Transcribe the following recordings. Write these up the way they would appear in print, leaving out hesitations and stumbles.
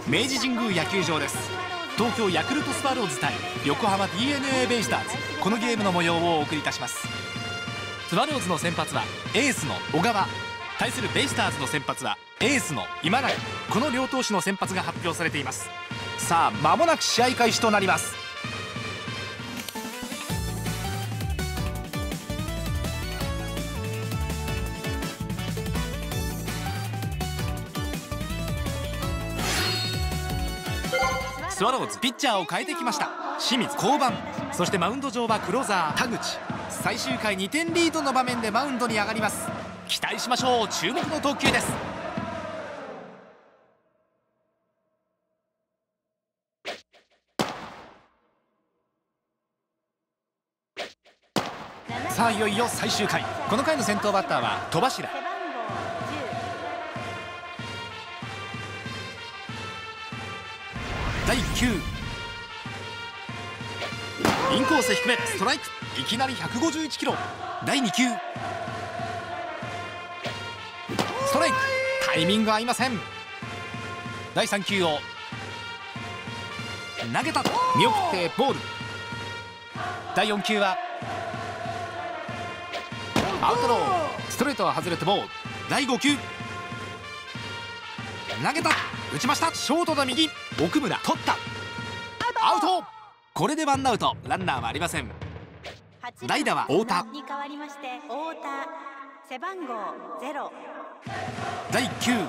明治神宮野球場です。東京ヤクルトスワローズ対横浜 DNA ベイスターズ、このゲームの模様をお送りいたします。スワローズの先発はエースの小川、対するベイスターズの先発はエースの今永、この両投手の先発が発表されています。さあ間もなく試合開始となります。スワローズピッチャーを変えてきました。清水降板、そしてマウンド上はクローザー田口。最終回2点リードの場面でマウンドに上がります。期待しましょう。注目の投球です。さあいよいよ最終回、この回の先頭バッターは戸柱。第9、インコース低めストライク、いきなり151キロ。第2球ストライク、タイミング合いません。第3球を投げた、見送ってボール。第4球はアウトロー、ストレートは外れてボール。第5球投げた、打ちました。ショートの右、奥村取った、アウト。これでワンアウト、ランナーはありません。代打は太田に代わりまして太田、背番号0。第9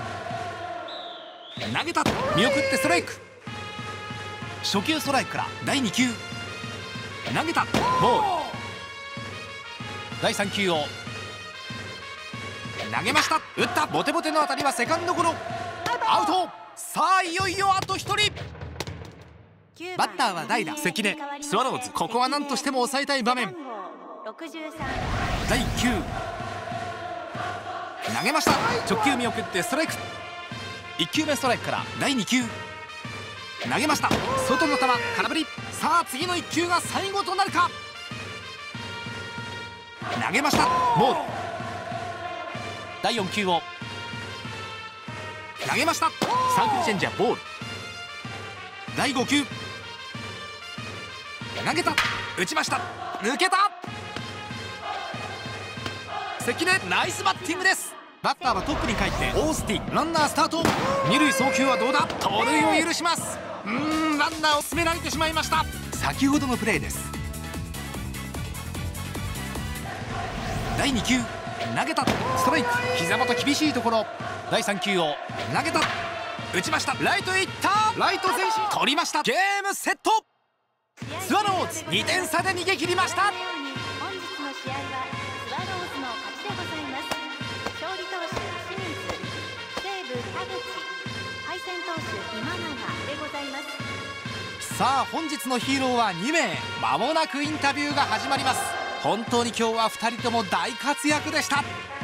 投げた、見送ってストライク。初球ストライクから。第2球投げた、ボール。第3球を投げました、打った、ボテボテの当たりはセカンドゴロ、アウト。さあいよいよあと1人。バッターは代打関根。スワローズここは何としても抑えたい場面。第9投げました、直球見送ってストライク。1球目ストライクから。第2球投げました、外の球空振り。さあ次の1球が最後となるか。投げました、ボール。第4球を投げました、サークルチェンジャー、ボール。第5球投げた、打ちました、抜けた。関根ナイスバッティングです。バッターはトップに帰ってオースティン。ランナースタート。二塁送球はどうだ、盗塁を許します。ランナーを進められてしまいました。先ほどのプレーです。第2球投げた、ストライク、膝元厳しいところ。第3球を投げた、打ちました、ライトへ行った、ライト前進、取りました。ゲームセット。スワローズ2点差で逃げ切りました。 本日の試合はスワローズの勝ちでございます。勝利投手清水、西武田口、敗戦投手今永でございます。 さあ本日のヒーローは2名。間もなくインタビューが始まります。本当に今日は2人とも大活躍でした。